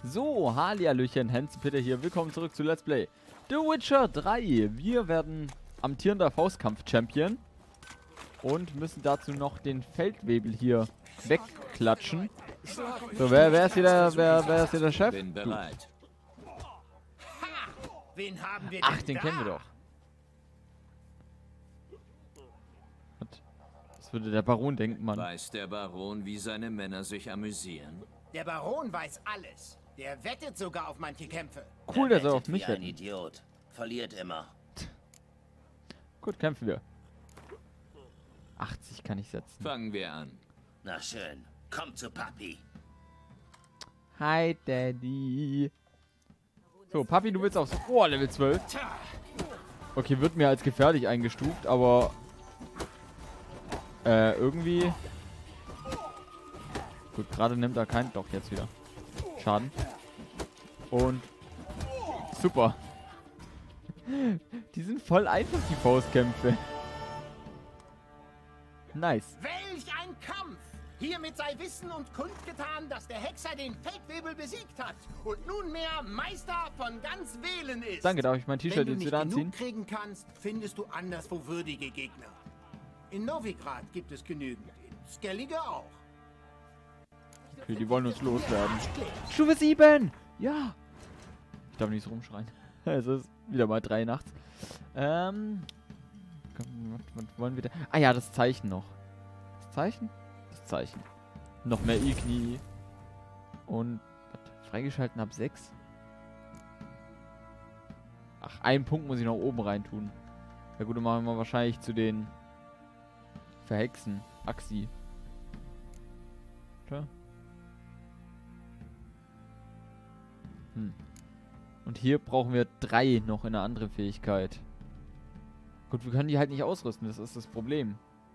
So, Hallihallöchen, Hans Peter hier. Willkommen zurück zu Let's Play The Witcher 3. Wir werden amtierender Faustkampf-Champion und müssen dazu noch den Feldwebel hier wegklatschen. So, wer ist hier der Chef? Bin bereit. Wen haben wir Ach, denn den da? kennen wir doch. Was würde der Baron denken, Mann? Weiß der Baron, wie seine Männer sich amüsieren? Der Baron weiß alles. Der wettet sogar auf manche Kämpfe. Cool, dass er auf wettet mich wie ein wetten. Idiot. Verliert immer. Gut, kämpfen wir. 80 kann ich setzen. Fangen wir an. Na schön. Komm zu Papi. Hi, Daddy. So, Papi, du willst aufs... Oh, Level 12. Okay, wird mir als gefährlich eingestuft, aber... irgendwie... Gut, gerade nimmt er keinen... Doch, jetzt wieder. Schaden. Und... Super. Die sind voll einfach, die Faustkämpfe. Nice. Welch ein Kampf! Hiermit sei Wissen und kundgetan, dass der Hexer den Feldwebel besiegt hat und nunmehr Meister von ganz Wählen ist. Danke, darf ich mein Wenn T-Shirt du jetzt nicht wieder genug anziehen? kriegen kannst, findest du anderswo würdige Gegner. In Novigrad gibt es genügend, in Skellige auch. Okay, die wollen uns loswerden. Stufe 7! Ja! Ich darf nicht so rumschreien. Es ist wieder mal 3 nachts. Was wollen wir da? Ah ja, das Zeichen noch. Das Zeichen? Das Zeichen. Noch mehr Igni. Und freigeschalten ab 6. Ach, einen Punkt muss ich noch oben rein tun. Ja gut, dann machen wir wahrscheinlich zu den Verhexen. Axi. Tja. Und hier brauchen wir 3 noch in einer anderen Fähigkeit. Gut, wir können die halt nicht ausrüsten, das ist das Problem.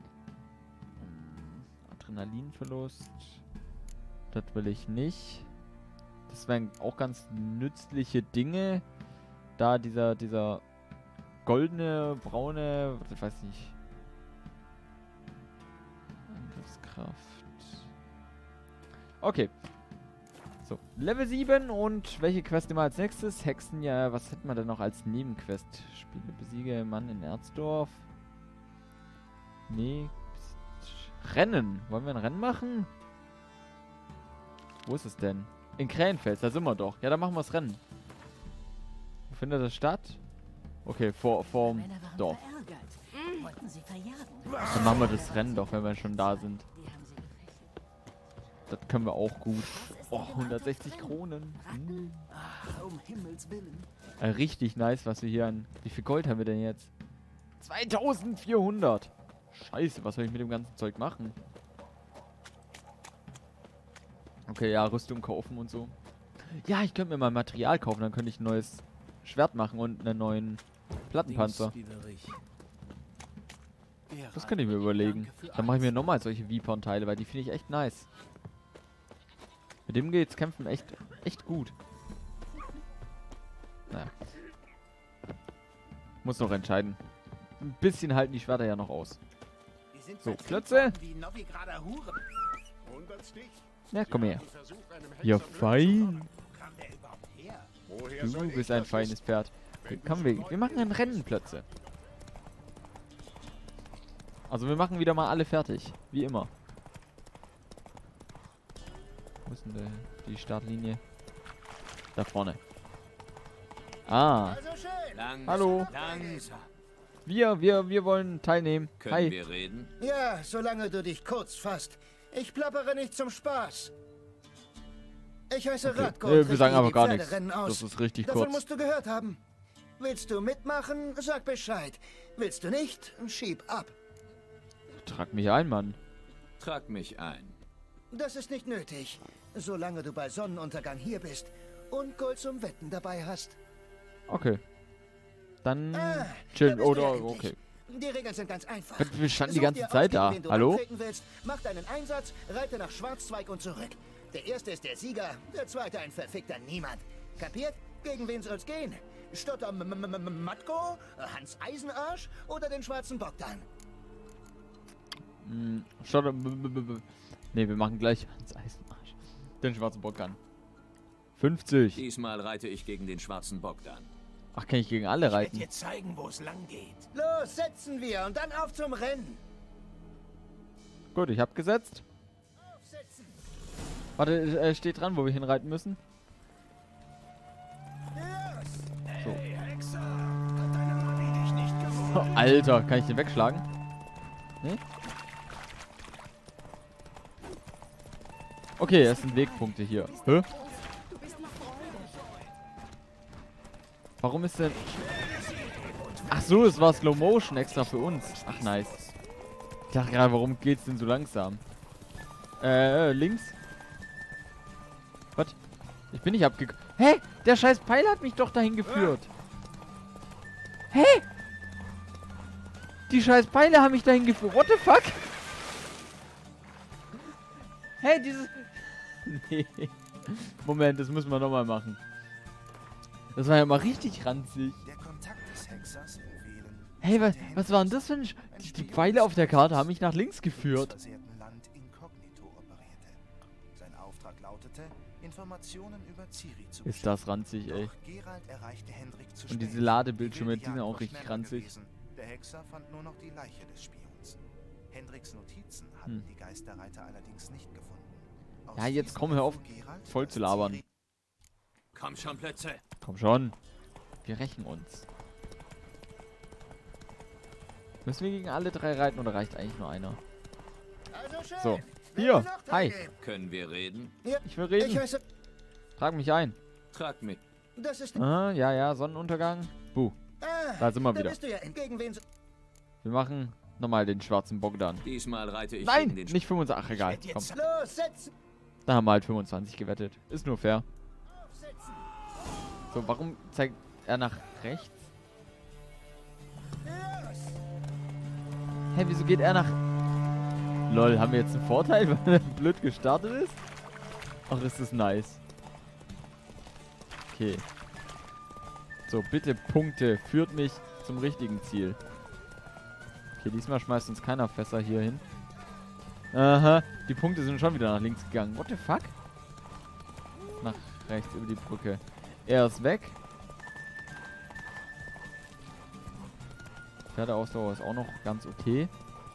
Adrenalinverlust. Das will ich nicht. Das wären auch ganz nützliche Dinge. Da dieser goldene, braune, ich weiß nicht. Angriffskraft. Okay. So, Level 7 und welche Quest immer als nächstes? Hexen, ja, was hätten wir denn noch als Nebenquest? Spiele besiege Mann in Erzdorf. Nee. Rennen. Wollen wir ein Rennen machen? Wo ist es denn? In Krähenfels, da sind wir doch. Ja, dann machen wir das Rennen. Wo findet das statt? Okay, vorm Dorf. Dann machen wir das Rennen doch, wenn wir schon da sind. Das können wir auch gut. Oh, 160 Kronen. Um Himmels Willen. Richtig nice, was wir hier an... Wie viel Gold haben wir denn jetzt? 2400. Scheiße, was soll ich mit dem ganzen Zeug machen? Okay, ja, Rüstung kaufen und so. Ja, ich könnte mir mal Material kaufen, dann könnte ich ein neues Schwert machen und einen neuen Plattenpanzer. Das könnte ich mir überlegen. Dann mache ich mir nochmal solche Vipern-Teile, weil die finde ich echt nice. Mit dem geht's kämpfen echt gut. Naja. Muss noch entscheiden. Ein bisschen halten die Schwerter ja noch aus. So, Klötze. Ja, komm her. Ja, fein. Du bist ein feines Pferd. Okay, komm, wir machen ein Rennen, Plötze. Also wir machen wieder mal alle fertig. Wie immer. Wo ist denn die Startlinie? Da vorne. Ah. Also schön. Langsam, Hallo. langsam. Wir wollen teilnehmen. Können Hi. wir reden? Ja, solange du dich kurz fasst. Ich plappere nicht zum Spaß. Ich heiße Okay. Radko. Wir sagen aber gar nichts. Aus. Das ist richtig Davon kurz. musst du gehört haben. Willst du mitmachen? Sag Bescheid. Willst du nicht? Schieb ab. Trag mich ein, Mann. Trag mich ein. Das ist nicht nötig, solange du bei Sonnenuntergang hier bist und Gold zum Wetten dabei hast. Okay. Dann wer chillen. bist du Oder eigentlich? okay. Die Regeln sind ganz einfach. Wir standen die Such ganze dir Zeit aus, da. gegen wen du Hallo? antreten willst, mach deinen Einsatz, reite nach Schwarzzweig und zurück. Der erste ist der Sieger, der zweite ein verfickter Niemand. Kapiert? Gegen wen soll's gehen? Stotter Matko, Hans Eisenarsch oder den schwarzen Bogdan? Schaut. Ne, wir machen gleich Hans Eisenarsch. Den schwarzen Bock an. 50. Diesmal reite ich gegen den schwarzen Bogdan. Ach, kann ich gegen alle Ich werde reiten? dir zeigen, wo es lang geht. Los, setzen wir und dann auf zum Rennen. Gut, ich habe gesetzt. Aufsetzen. Warte, steht dran, wo wir hinreiten müssen. Los. So. Hey, Hexer, hat deine Mami dich nicht gefunden? Alter, kann ich den wegschlagen? Nee? Okay, es sind Wegpunkte hier. Hä? Warum ist denn... Ach so, es war Slow Motion extra für uns. Ach, nice. Ich dachte gerade, warum geht's denn so langsam? Links? Was? Ich bin nicht abgekommen. Hä? Der scheiß Pfeil hat mich doch dahin geführt. Hä? Die scheiß Pfeile haben mich dahin geführt. What the fuck? Hä, dieses... Nee. Moment, das müssen wir nochmal machen. Das war ja mal richtig ranzig. Der Kontakt des Hexers in Wählen. Hey, was war denn das für ein... Die Pfeile auf der Karte haben mich nach links geführt. versehrten Land inkognito operierte. Sein Auftrag lautete, Informationen über Ciri zu Ist das ranzig, ey. Doch Geralt erreichte Hendrik zu Und diese spät. Ladebildschirme, Die die sind Jagd auch war richtig schneller ranzig. gewesen. Der Hexer fand nur noch die Leiche des Spions. Hendriks Notizen hatten die Geisterreiter allerdings nicht gefunden. Aus Ja, jetzt diesen komm, hör auf, erfuhr Geralt, voll dass zu labern. Ciri Komm schon, Plötze. Komm schon. Wir rächen uns. Müssen wir gegen alle drei reiten oder reicht eigentlich nur einer? Also schön. So. Wer Hier. will noch Hi. teilnehmen? Können wir reden? Ja, Ich will ich reden. heiße... Trag mich ein. Trag mich. Das ist... Aha, ja, Sonnenuntergang. Buh. Da sind wir da wieder. bist du ja gegen wen... Wir machen nochmal den schwarzen Bogdan. Diesmal reite ich Nein, gegen den nicht 25. Ach, egal. werd Komm. jetzt- Los, setzen. Da haben wir halt 25 gewettet. Ist nur fair. Aufsetzen. So, warum zeigt er nach rechts? Los. Hä, wieso geht er nach... Lol, haben wir jetzt einen Vorteil, weil er blöd gestartet ist? Ach, ist das nice. Okay. So, bitte Punkte. Führt mich zum richtigen Ziel. Okay, diesmal schmeißt uns keiner Fässer hier hin. Aha, die Punkte sind schon wieder nach links gegangen. What the fuck? Nach rechts über die Brücke. Er ist weg. Pferdeausdauer ist auch noch ganz okay.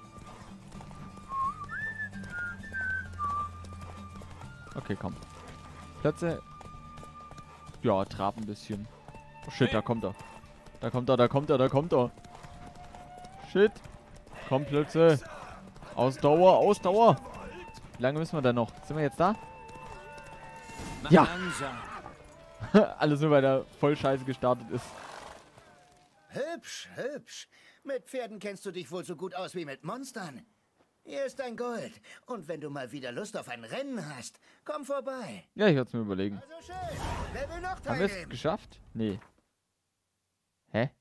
Okay, komm. Plätze. Ja, trab ein bisschen. Oh shit, da kommt er. Da kommt er, da kommt er, da kommt er. Shit. Komm, Plätze. Ausdauer, Ausdauer. Wie lange müssen wir denn noch? Sind wir jetzt da? Mach Ja. langsam. Alles nur, weil er voll scheiße gestartet ist. Hübsch, hübsch. Mit Pferden kennst du dich wohl so gut aus wie mit Monstern. Hier ist dein Gold. Und wenn du mal wieder Lust auf ein Rennen hast, komm vorbei. Ja, ich werde es mir überlegen. Also schön. Wer will noch Haben wir es teilnehmen? geschafft? Nee. Hä?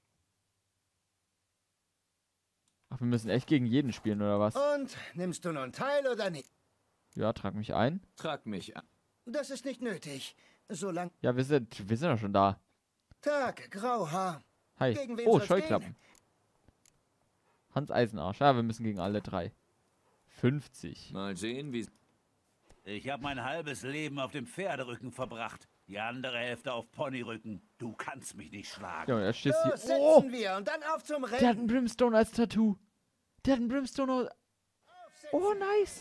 Ach, wir müssen echt gegen jeden spielen, oder was? Und nimmst du nun teil oder nicht? Ja, trag mich ein. Trag mich an. Das ist nicht nötig. Solange... Ja, wir sind ja schon da. Tag, Grauhaar. Hi. Gegen wen Oh, soll's Scheuklappen. Hans Eisenarsch. Ja, wir müssen gegen alle drei. 50. Mal sehen, wie... Ich habe mein halbes Leben auf dem Pferderücken verbracht. Die andere Hälfte auf Ponyrücken. Du kannst mich nicht schlagen. Ja, und er schießt Los, hier. setzen Oh! wir und dann auf zum Der hat Rennen. einen Brimstone als Tattoo. Der hat einen Brimstone als... Oh, nice.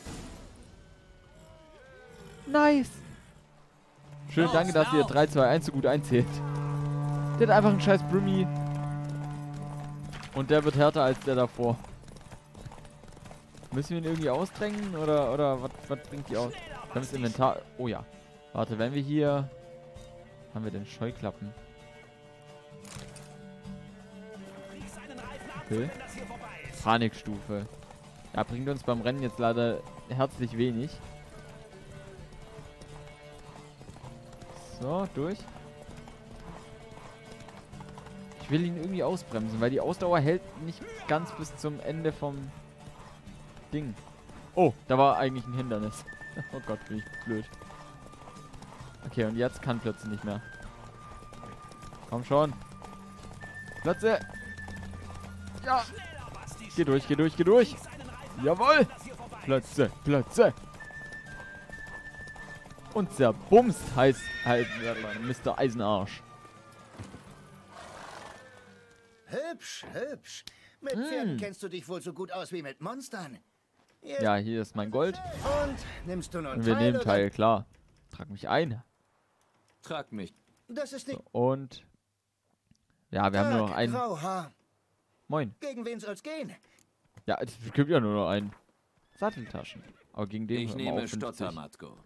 Nice. Schön, danke, dass ihr 3, 2, 1 so gut einzählt. Der hat einfach einen scheiß Brimmy. Und der wird härter als der davor. Müssen wir ihn irgendwie ausdrängen? Oder was bringt die aus? Wir haben das Inventar... Oh ja. Warte, wenn wir hier... Haben wir denn Scheuklappen? Okay. Panikstufe. Ja, bringt uns beim Rennen jetzt leider herzlich wenig. So, durch. Ich will ihn irgendwie ausbremsen, weil die Ausdauer hält nicht ganz bis zum Ende vom Ding. Oh, da war eigentlich ein Hindernis. Oh Gott, bin ich blöd. Okay, und jetzt kann Plötze nicht mehr. Komm schon. Plötze. Ja. Geh durch, geh durch, geh durch. Jawohl. Plötze, Plötze. Und zerbumst heißt halt Mr. Eisenarsch. Hübsch, hübsch. Mit Pferden kennst du dich wohl so gut aus wie mit Monstern. Ja, hier ist mein Gold. Und nimmst du nun Und wir nehmen oder- Teil, klar. Trag mich ein. Trag mich. Das ist nicht Und ja, wir haben nur noch einen. Grauhaar. Moin. Gegen wen soll's gehen? Ja, es gibt ja nur noch einen. Satteltaschen. Aber gegen den Ich haben wir nehme auch 50. Stotter, Matko.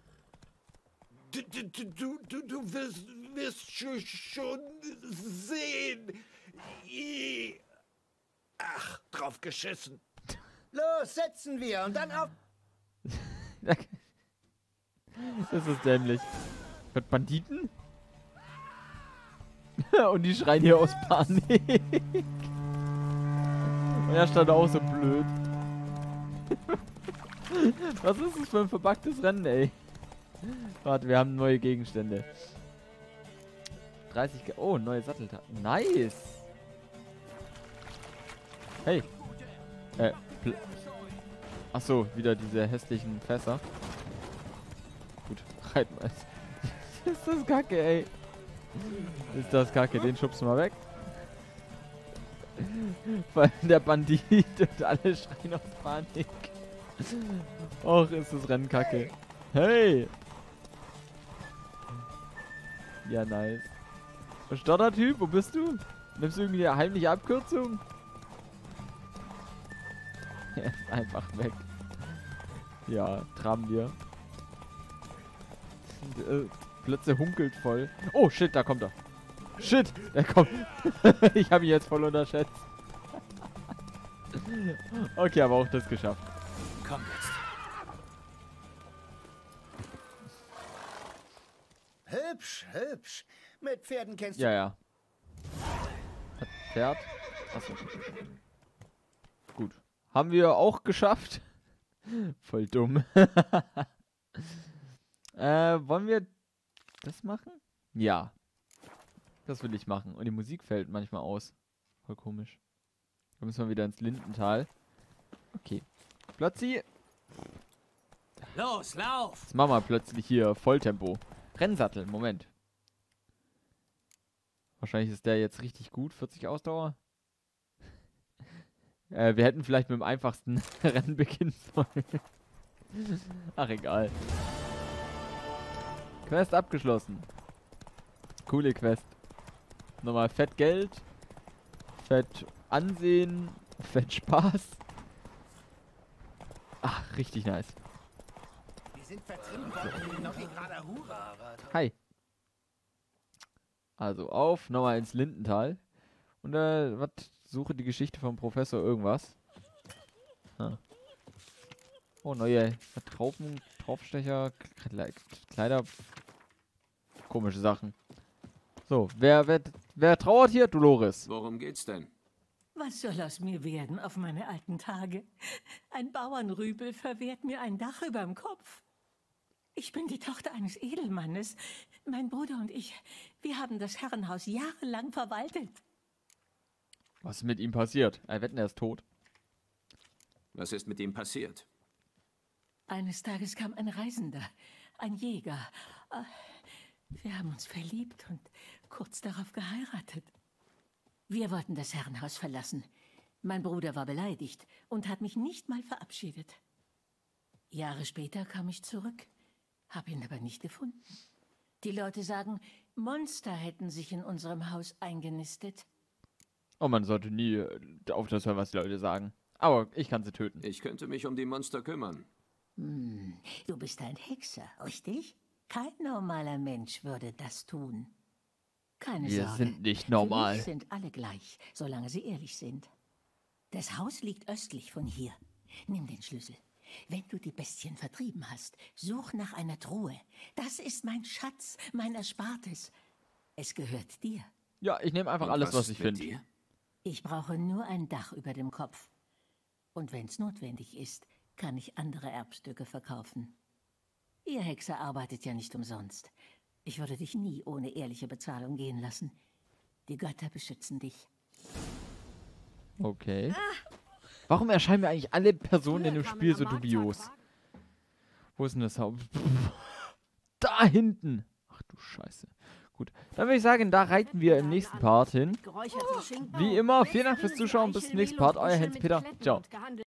Du wirst schon sehen. Ach, drauf geschissen. Los, setzen wir und dann auf... Das ist dämlich. Mit Banditen? Und die schreien hier aus Panik. Und er stand auch so blöd. Was ist das für ein verbuggtes Rennen, ey? Warte, wir haben neue Gegenstände. 30 oh, neue Satteltaschen. Nice. Hey. Achso, wieder diese hässlichen Fässer. Gut, reiten wir es. Ist das kacke, ey. Ist das kacke, den schubst du mal weg. Weil der Bandit und alle schreien aus Panik. Och, ist das Rennen kacke. Hey! Ja, nice. Stottertyp, wo bist du? Nimmst du irgendwie eine heimliche Abkürzung? Er ist einfach weg. Ja, traben wir. Plötzlich hunkelt voll. Oh, shit, da kommt er. Shit, der kommt. Ich habe ihn jetzt voll unterschätzt. Okay, aber auch das geschafft. Komm jetzt. Hübsch, hübsch. Mit Pferden kennst Ja, ja. Hat Pferd. Achso. Gut. Haben wir auch geschafft. Voll dumm. Wollen wir das machen? Ja. Das will ich machen. Und die Musik fällt manchmal aus. Voll komisch. Da müssen wir wieder ins Lindental. Okay. Plötzlich. Los, lauf! Jetzt machen wir plötzlich hier Volltempo. Rennsattel, Moment. Wahrscheinlich ist der jetzt richtig gut. 40 Ausdauer. Wir hätten vielleicht mit dem einfachsten Rennen beginnen sollen. Ach, egal. Quest abgeschlossen. Coole Quest. Nochmal fett Geld. Fett Ansehen. Fett Spaß. Ach, richtig nice. Die sind vertrieben worden. Noch nicht gerade Hurra. Hi. Also auf, nochmal ins Lindental. Und was? Suche die Geschichte vom Professor irgendwas. Oh, neue Trauben, Traufstecher, Kleider. Komische Sachen. So, wer trauert hier? Dolores. Worum geht's denn? Was soll aus mir werden auf meine alten Tage? Ein Bauernrüpel verwehrt mir ein Dach überm Kopf. Ich bin die Tochter eines Edelmannes. Mein Bruder und ich, wir haben das Herrenhaus jahrelang verwaltet. Was ist mit ihm passiert? Wetten, er ist tot. Was ist mit ihm passiert? Eines Tages kam ein Reisender, ein Jäger. Wir haben uns verliebt und kurz darauf geheiratet. Wir wollten das Herrenhaus verlassen. Mein Bruder war beleidigt und hat mich nicht mal verabschiedet. Jahre später kam ich zurück, habe ihn aber nicht gefunden. Die Leute sagen, Monster hätten sich in unserem Haus eingenistet. Oh, man sollte nie auf das hören, was die Leute sagen. Aber ich kann sie töten. Ich könnte mich um die Monster kümmern. Du bist ein Hexer, richtig? Kein normaler Mensch würde das tun. Keine Wir Sorge. sind nicht normal. Für mich sind alle gleich, solange sie ehrlich sind. Das Haus liegt östlich von hier. Nimm den Schlüssel. Wenn du die Bestien vertrieben hast, such nach einer Truhe. Das ist mein Schatz, mein Erspartes. Es gehört dir. Ja, ich nehme einfach Und alles, was ist ich mit finde. dir? Ich brauche nur ein Dach über dem Kopf. Und wenn es notwendig ist, kann ich andere Erbstücke verkaufen. Ihr Hexer arbeitet ja nicht umsonst. Ich würde dich nie ohne ehrliche Bezahlung gehen lassen. Die Götter beschützen dich. Okay. Warum erscheinen mir eigentlich alle Personen in dem Spiel so dubios? Wo ist denn das Haus? Da hinten. Ach du Scheiße. Gut, dann würde ich sagen, da reiten wir im nächsten Part hin. Wie immer, vielen Dank fürs Zuschauen. Bis zum nächsten Part. Euer Hans-Peter. Ciao.